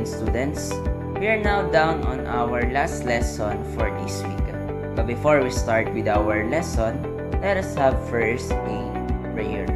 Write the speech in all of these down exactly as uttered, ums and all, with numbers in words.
students. We are now down on our last lesson for this week. But before we start with our lesson, let us have first a prayer.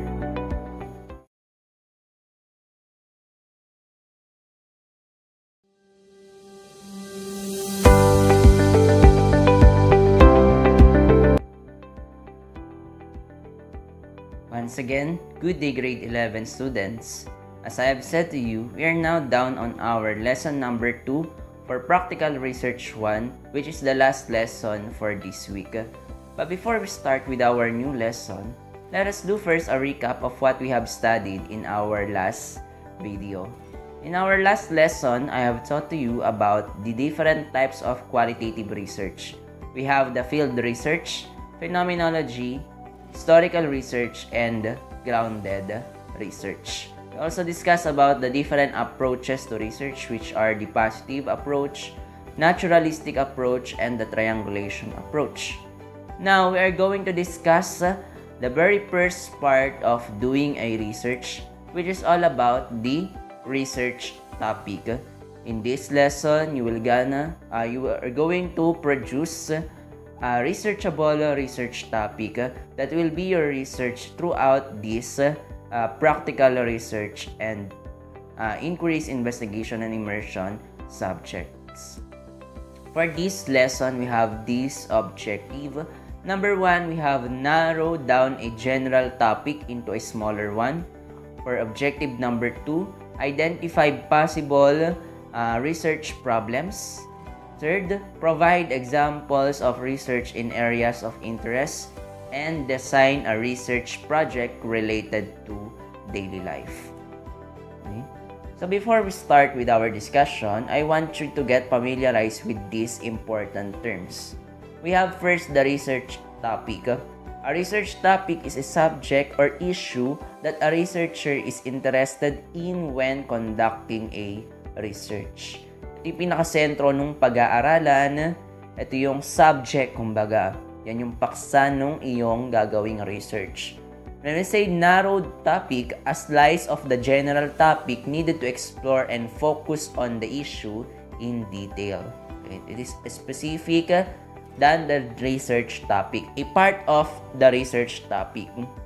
Once again, good day grade eleven students. As I have said to you, we are now down on our lesson number two for Practical Research one, which is the last lesson for this week. But before we start with our new lesson, let us do first a recap of what we have studied in our last video. In our last lesson, I have taught to you about the different types of qualitative research. We have the field research, phenomenology, historical research, and grounded research. We also discuss about the different approaches to research, which are the positive approach, naturalistic approach, and the triangulation approach. Now, we are going to discuss uh, the very first part of doing a research, which is all about the research topic. In this lesson, you will gonna, uh, you are going to produce a researchable research topic that will be your research throughout this uh, practical research and uh, inquiries, investigation, and immersion subjects. For this lesson, we have this objective. Number one, we have narrowed down a general topic into a smaller one. For objective number two, identify possible uh, research problems. Third, provide examples of research in areas of interest and design a research project related to daily life. Okay. So before we start with our discussion, I want you to get familiarized with these important terms. We have first the research topic. A research topic is a subject or issue that a researcher is interested in when conducting a research. Ito yung pinakasentro nung pag-aaralan. Ito yung subject, kumbaga. Yan yung paksa nung iyong gagawing research. When we say narrowed topic, a slice of the general topic needed to explore and focus on the issue in detail. It is specific than the research topic, a part of the research topic.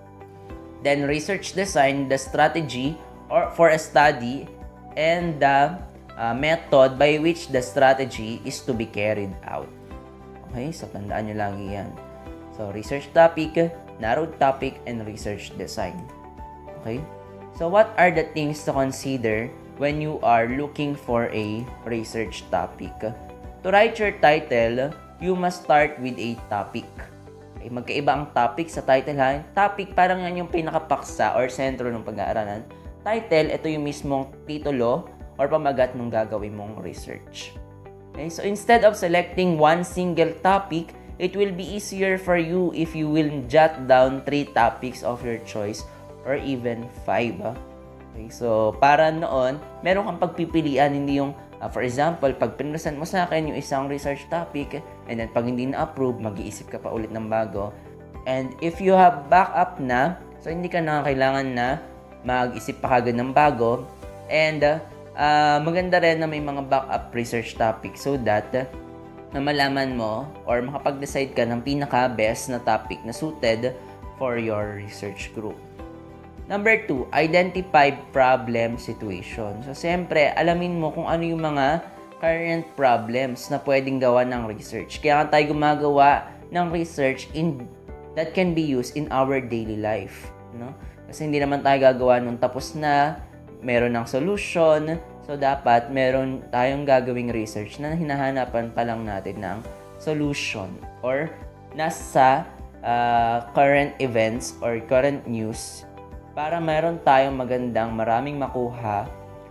Then research design, the strategy or for a study and the Uh, method by which the strategy is to be carried out. Okay, so tandaan nyo lagi yan. So, research topic, narrowed topic, and research design. Okay, so what are the things to consider when you are looking for a research topic? To write your title, you must start with a topic. Okay, magkaiba ang topic sa title ha. Topic, parang yan yung pinakapaksa or sentro ng pag-aaralan. Title, ito yung mismong titulo or pamagat ng gagawin mong research. Okay, so instead of selecting one single topic, it will be easier for you if you will jot down three topics of your choice or even five. Ah. Okay, so para noon, meron kang pagpipilian, hindi yung, uh, for example, pag pinresan mo sa akin yung isang research topic, and then pag hindi na-approve, mag-iisip ka pa ulit ng bago. And if you have backup na, so hindi ka na kailangan na mag-isip pa kagad ng bago, and uh, Uh, maganda rin na may mga backup research topic so that uh, na malaman mo or makapag-decide ka ng pinaka-best na topic na suited for your research group. Number two, identify problem situation. So, siyempre, alamin mo kung ano yung mga current problems na pwedeng gawa ng research. Kaya nga tayo gumagawa ng research in, that can be used in our daily life. No? Kasi hindi naman tayo gagawa nung tapos na, meron ng solution. So, dapat meron tayong gagawing research na hinahanapan pa lang natin ng solution or nasa uh, current events or current news para meron tayong magandang maraming makuha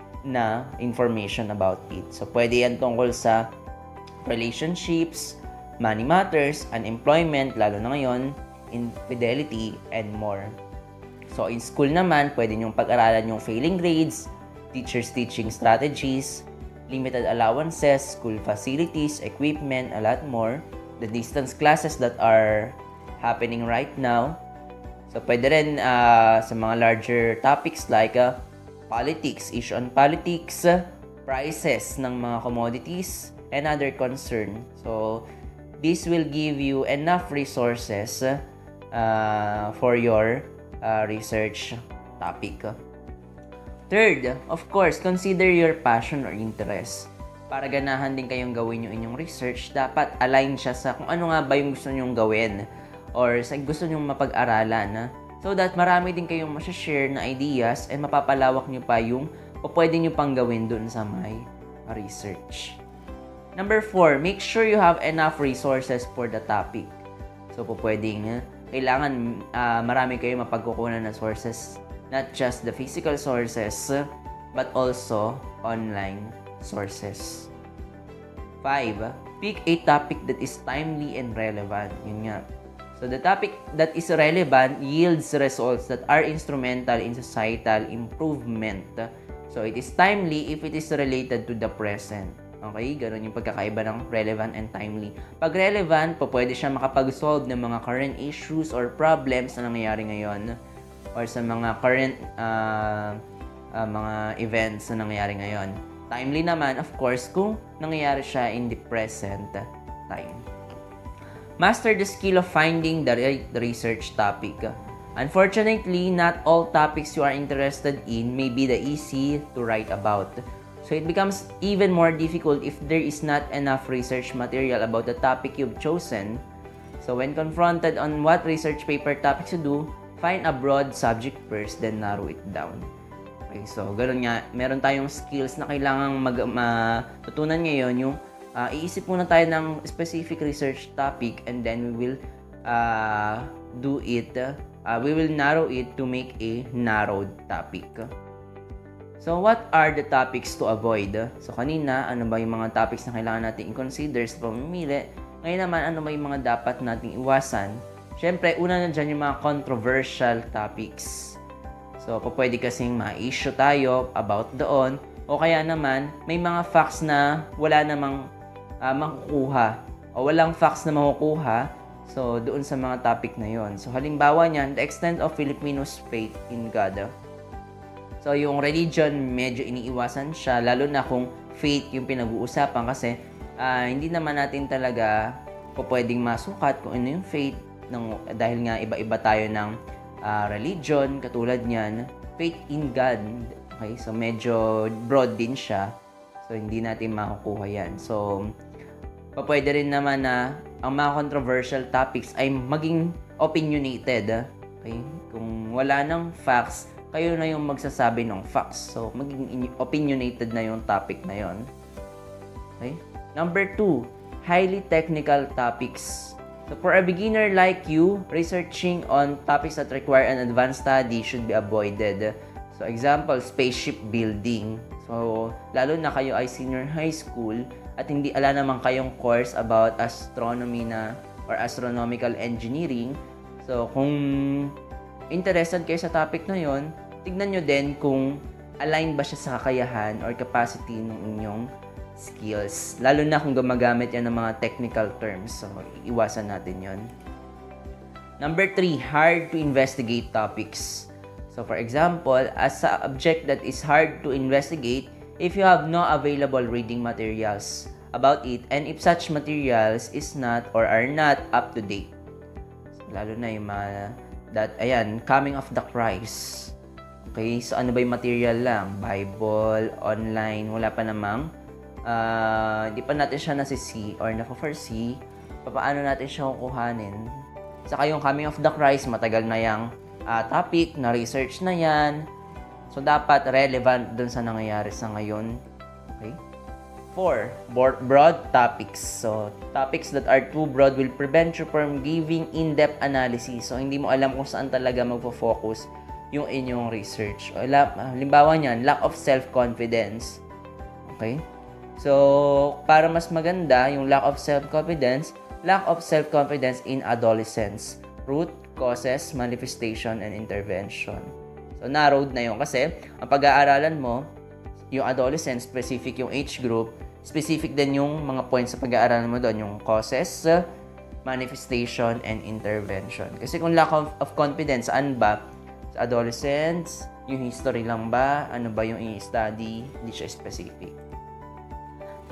na information about it. So, pwede yan tungkol sa relationships, money matters, unemployment, lalo na ngayon, infidelity, and more. So, in school naman, pwede nyong pag-aralan yung failing grades, teachers' teaching strategies, limited allowances, school facilities, equipment, a lot more. The distance classes that are happening right now. So, pwede rin uh, sa mga larger topics like uh, politics, issue on politics, prices ng mga commodities, and other concern. So, this will give you enough resources uh, for your uh, research topic. Third, of course, consider your passion or interest. Para ganahan din kayong gawin yung inyong research, dapat align siya sa kung ano nga ba yung gusto nyong gawin or sa gusto nyong mapag-aralan. So that marami din kayong masashare na ideas and mapapalawak nyo pa yung o pwede nyo pang gawin dun sa may research. Number four, make sure you have enough resources for the topic. So, po pwedeng, kailangan uh, marami kayo mapagkukunan na sources, not just the physical sources, but also online sources. Five, pick a topic that is timely and relevant. Yun nga. So, the topic that is relevant yields results that are instrumental in societal improvement. So, it is timely if it is related to the present. Okay? Ganun yung pagkakaiba ng relevant and timely. Pag relevant, po pwede siya makapag-solve ng mga current issues or problems na nangyayari ngayon or sa mga current uh, uh, mga events na nangyayari ngayon. Timely naman, of course, kung nangyayari siya in the present time. Master the skill of finding the right research topic. Unfortunately, not all topics you are interested in may be the easy to write about. So it becomes even more difficult if there is not enough research material about the topic you've chosen. So when confronted on what research paper topics to do, find a broad subject first, then narrow it down. Okay, so ganoon nga, meron tayong skills na kailangang mag, matutunan ngayon, yung uh, iisip muna tayo ng specific research topic and then we will uh, do it Uh, we will narrow it to make a narrowed topic. So, what are the topics to avoid? So, kanina, ano ba yung mga topics na kailangan natin i-consider sa pamimili? Ngayon naman, ano ba yung mga dapat nating iwasan? Siyempre, una na dyan yung mga controversial topics. So, pwede kasing ma-issue tayo about doon. O kaya naman, may mga facts na wala namang uh, makukuha. O walang facts na makukuha. So, doon sa mga topic na yon. So, halimbawa niyan, the extent of Filipinos' faith in God. So, yung religion, medyo iniiwasan siya, lalo na kung faith yung pinag-uusapan kasi uh, hindi naman natin talaga po pwedeng masukat kung ano yung faith ng, dahil nga iba-iba tayo ng uh, religion, katulad niyan, faith in God. Okay, so medyo broad din siya. So, hindi natin makukuha yan. So, pwede rin naman na ang mga controversial topics ay maging opinionated. Okay? Kung wala ng facts, kayo na yung magsasabi ng facts. So, maging opinionated na yung topic na yon. Okay? Number two, highly technical topics. So, for a beginner like you, researching on topics that require an advanced study should be avoided. So, example, spaceship building. So, lalo na kayo ay senior high school, at hindi ala naman kayong course about astronomy na or astronomical engineering. So, kung interested kayo sa topic na yon, tignan nyo din kung align ba siya sa kakayahan or capacity ng inyong skills. Lalo na kung gumagamit yan ng mga technical terms. So, iwasan natin yon. Number three, hard to investigate topics. So, for example, as a subject that is hard to investigate, if you have no available reading materials about it, and if such materials is not or are not up to date. So, lalo na yung mga, that, ayan, coming of the Christ. Okay, so ano ba yung material lang? Bible, online, wala pa namang, uh, di pa natin siya nasi-see or na-foresee, paano natin siya kukuhanin. Saka yung coming of the Christ, matagal na yung uh, topic, na-research na yan. So, dapat relevant dun sa nangyayari sa ngayon. Okay? Four, broad topics. So, topics that are too broad will prevent you from giving in-depth analysis. So, hindi mo alam kung saan talaga magpo-focus yung inyong research. O, halimbawa niyan, lack of self-confidence. Okay? So, para mas maganda yung lack of self-confidence, lack of self-confidence in adolescence. Root, causes, manifestation, and intervention. So, narrowed na yun kasi ang pag-aaralan mo, yung adolescent, specific yung age group, specific din yung mga points sa pag-aaralan mo doon, yung causes, manifestation, and intervention. Kasi kung lack of, of confidence, saan ba? Sa adolescents, yung history lang ba? Ano ba yung i-study? Hindi siya specific.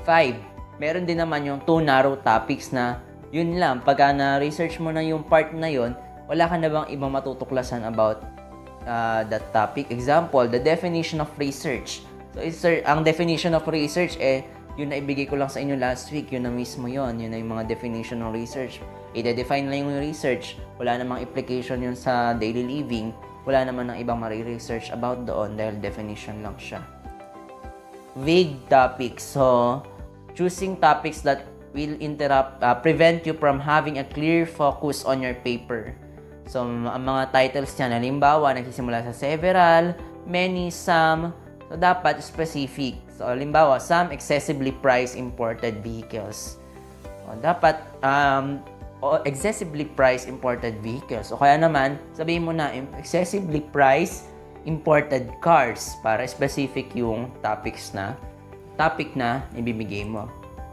five. Meron din naman yung two narrow topics na yun lang. Pagka na-research mo na yung part na yun, wala ka na bang ibang matutuklasan about uh, that topic. Example, the definition of research. So, sir, ang definition of research, eh, yun na ibigay ko lang sa inyo last week. Yun na mismo yun. Yun na yung mga definition of research. I-define lang yung research. Wala namang application yun sa daily living. Wala naman ng ibang mari-research about doon dahil definition lang siya. Vague topics. So, choosing topics that will interrupt, uh, prevent you from having a clear focus on your paper. So, ang mga titles niya, halimbawa, nagsisimula sa several, many, some. So, dapat specific. So, halimbawa, some excessively priced imported vehicles. So, dapat, um, excessively priced imported vehicles. O kaya naman, sabihin mo na, excessively priced imported cars para specific yung topics na topic na ibibigay mo.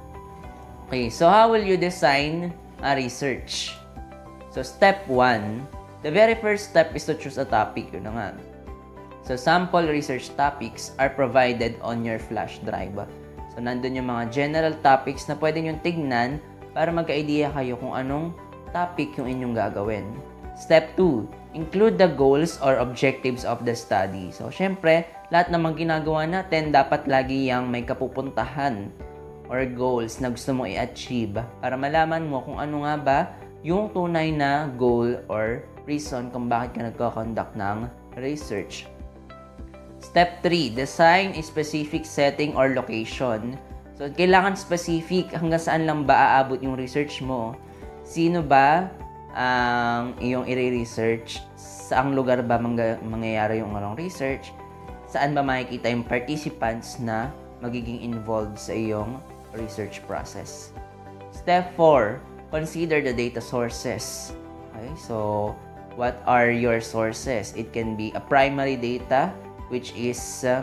Okay, so how will you design a research? So step one, the very first step is to choose a topic. Yun na nga. So sample research topics are provided on your flash drive. So nandun yung mga general topics na pwede nyo tignan para magka-idea kayo kung anong topic yung inyong gagawin. Step two, include the goals or objectives of the study. So, syempre, lahat naman ginagawa natin, dapat lagi yang may kapupuntahan or goals na gusto mo i-achieve para malaman mo kung ano nga ba yung tunay na goal or reason kung bakit ka nagko-conduct ng research. Step three, design a specific setting or location. So, kailangan specific hanggang saan lang ba aabot yung research mo. Sino ba ang iyong i-research, saang lugar ba mang- mangyayari yung anong research, saan ba makikita yung participants na magiging involved sa iyong research process. Step four, consider the data sources. Okay, so what are your sources? It can be a primary data, which is uh,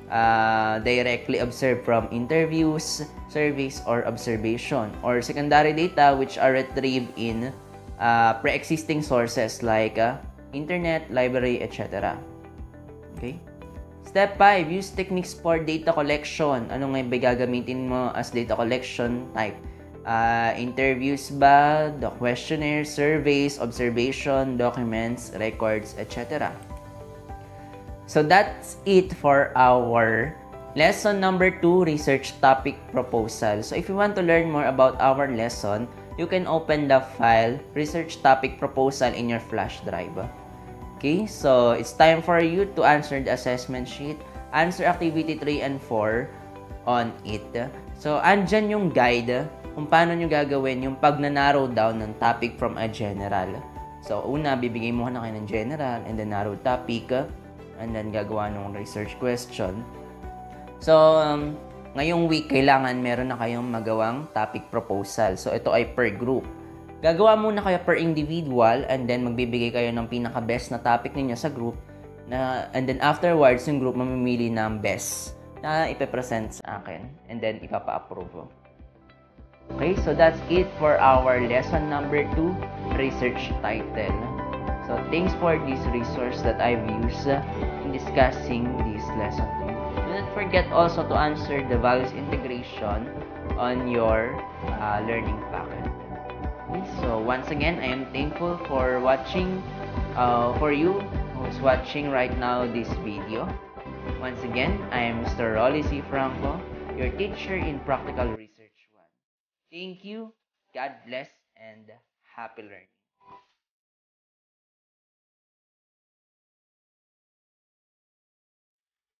uh, directly observed from interviews, surveys, or observation, or secondary data, which are retrieved in Uh, pre-existing sources like uh, internet, library, et cetera. Okay? Step five, use techniques for data collection. Ano nga ba gagamitin mo as data collection type? Uh, interviews ba, the questionnaire, surveys, observation, documents, records, et cetera. So that's it for our lesson number two, research topic proposal. So if you want to learn more about our lesson, you can open the file research topic proposal in your flash drive. Okay, so it's time for you to answer the assessment sheet, answer activity three and four on it. So andyan yung guide kung paano nyo gagawin yung pag na-narrow down ng topic from a general. So una, bibigay mo na kayo ng general and then narrow topic and then gagawa ng research question. So um, ngayong week, kailangan meron na kayong magawang topic proposal. So, ito ay per group. Gagawa muna kayo per individual and then magbibigay kayo ng pinaka-best na topic ninyo sa group. Na, and then afterwards, yung group mamimili ng best na ipipresent sa akin. And then, ipapa-approve. Okay, so that's it for our lesson number two, research title. So, thanks for this resource that I've used in discussing this lesson. Do not forget also to answer the values integration on your uh, learning packet. Okay, so once again, I am thankful for watching, uh, for you who's watching right now this video. Once again, I am Mister Rolly C. Franco, your teacher in Practical Research one. Thank you, God bless, and happy learning.